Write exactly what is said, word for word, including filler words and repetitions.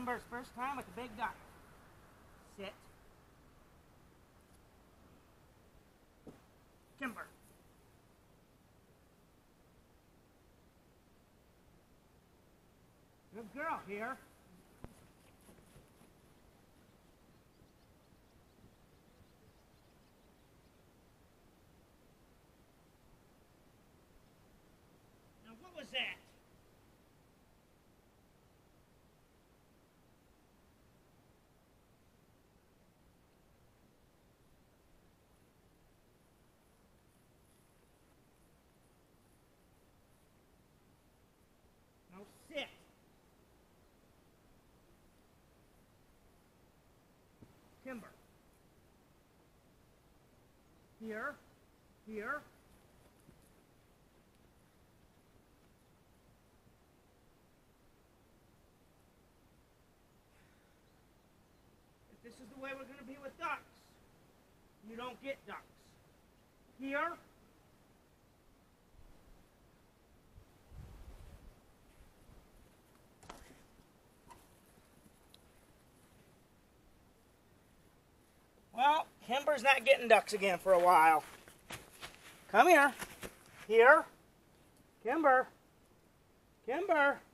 Kimber's first time with the big duck. Sit. Kimber. Good girl here. Now what was that? Now sit. Kimber. Here. Here. If this is the way we're going to be with ducks, you don't get ducks. Here. Well, Kimber's not getting ducks again for a while. Come here. Here. Kimber. Kimber.